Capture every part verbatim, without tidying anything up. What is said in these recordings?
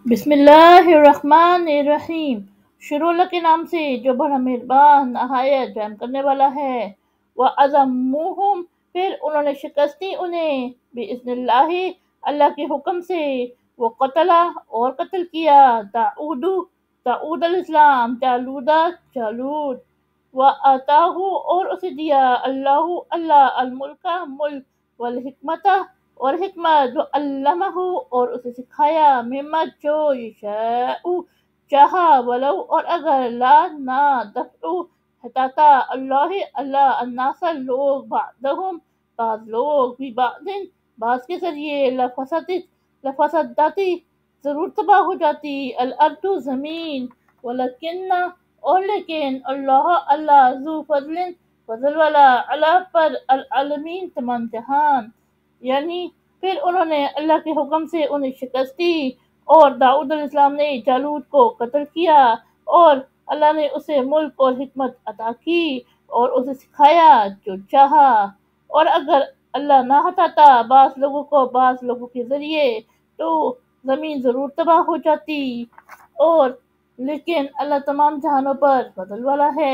بسم اللہ الرحمن الرحیم۔ شروع اللہ کے نام سے جو بڑا مہربان نہایت رحم کرنے والا ہے۔ وَعَزَمُوهُمْ پھر انہوں نے شکست دی انہیں، بِإِذْنِ اللہ اللہ کے حکم سے، وہ قتلا اور قتل کیا، داؤد داؤد علیہ السلام، جالودہ جالود، وَآتَاهُ اور اسے دیا، اللہ اللہ الملک ملک، والحکمت اور حکمت، وَعَلَّمَهُ اور اسے سکھایا، مما جو یشاء چاہا، ولو اور اگر، لا نہ، دفع ہٹاتا، اللہ اللہ الناس لوگ، بعضهم بعض لوگ، بھی بعض بعض کے ذریعے، لفسدت لفسدتی ضرور تباہ ہو جاتی، الارض زمین، ولکن اور لیکن، اللہ اللہ ذو فضل فضل والا، علی پر، العالمین تمام جہان، یعنی پھر انہوں نے اللہ کے حکم سے انہیں شکست دی، اور داؤد علیہ السلام نے جالوت کو قتل کیا، اور اللہ نے اسے ملک اور حکمت عطا کی، اور اسے سکھایا جو چاہا، اور اگر اللہ نہ ہٹاتا بعض لوگوں کو بعض لوگوں کے ذریعے تو زمین ضرور تباہ ہو جاتی، اور لیکن اللہ تمام جہانوں پر فضل والا ہے۔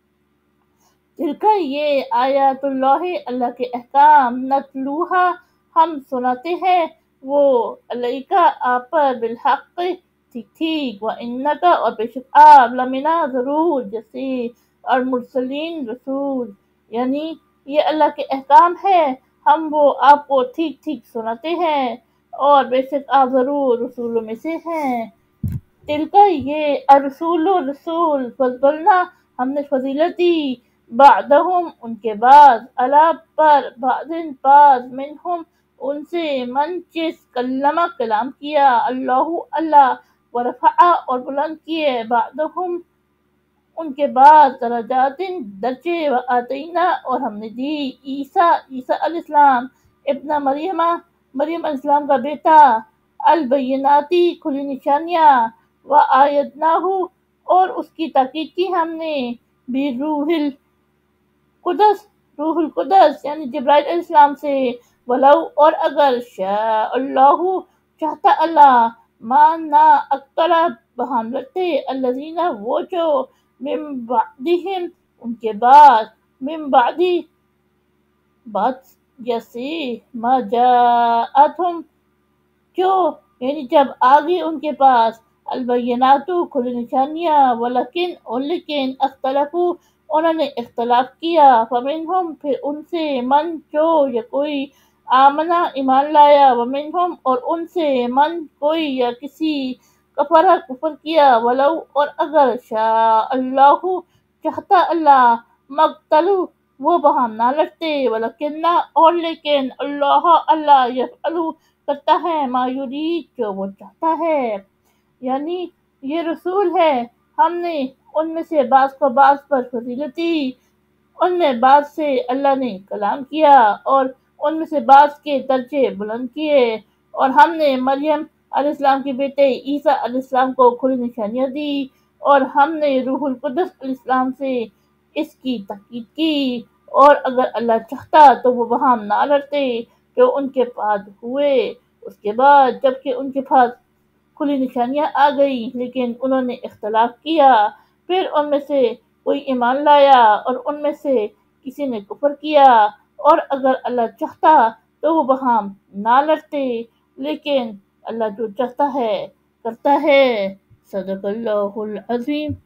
تلکا یہ آیات اللہ اللہ کے احکام، نتلوہا ہم سناتے ہیں، وہ علیکا آپ پر، بالحق ٹھیک ٹھیک، وَإِنَّکَ اور بے شک آپ، لمنا ضرور، جیسے المرسلین رسول، یعنی یہ اللہ کے احکام ہے، ہم وہ آپ کو ٹھیک ٹھیک سناتے ہیں، اور بے شک آپ ضرور رسولوں میں سے ہیں۔ تلکا یہ الرسول رسول، فضلنا ہم نے فضیلت دی، بعدہم ان کے بعد، علی پر، بعض بعض، منہم ان سے، من جس، کلمہ کلام کیا، اللہ اللہ، ورفع اور بلند کیے، بعدہم ان کے بعد، درجات درجے، وآتینا اور ہم نے دی، عیسیٰ عیسیٰ علیہ السلام، ابن مریم مریم علیہ السلام کا بیٹا، البیناتی کھلی نشانیاں، وآیدناہ اور اس کی تاکید کی ہم نے، بروح القدس روح القدس یعنی جبرائیل علیہ السلام سے، ولو اور اگر، شاء اللہ چاہتا اللہ، ما نہ اکثر بہم لڑتے، الذین وہ جو، من بعدہم ان کے بعد، من بعدی بعد جیسے، ما جاءتہم جو یعنی جب آگئی ان کے پاس، البینات کھلی نشانیاں، ولیکن اور لیکن، اختلفوا انہوں نے اختلاف کیا، فمنہم پھر ان سے، من جو یا کوئی، آمنا ایمان لایا، ومنہم اور ان سے، من کوئی یا کسی، کفر کفر کیا، ولو اور اگر، شاء اللہ چاہتا اللہ، مقتلوا وہ بہم نہ لڑتے، ولیکن اور لیکن، اللہ اللہ، یفعل کرتا ہے، ما یرید جو وہ چاہتا ہے، یعنی یہ رسول ہے، ہم نے ان میں سے بعض کو بعض پر فضیلت دی، ان میں بعض سے اللہ نے کلام کیا، اور ان میں سے بعض کے درجے بلند کیے، اور ہم نے مریم علیہ السلام کے بیٹے عیسیٰ علیہ السلام کو کھلی نشانیاں دی، اور ہم نے روح القدس علیہ السلام سے اس کی تاکید کی، اور اگر اللہ چاہتا تو وہ بہم نہ لڑتے جو ان کے بعد ہوئے، اس کے بعد جبکہ ان کے پاس کھلی نشانیاں آ گئی، لیکن انہوں نے اختلاف کیا، پھر ان میں سے کوئی ایمان لایا، اور ان میں سے کسی نے کفر کیا، اور اگر اللہ چاہتا تو وہ بہم نہ لڑتے، لیکن اللہ جو چاہتا ہے کرتا ہے۔ صدق اللہ العظیم۔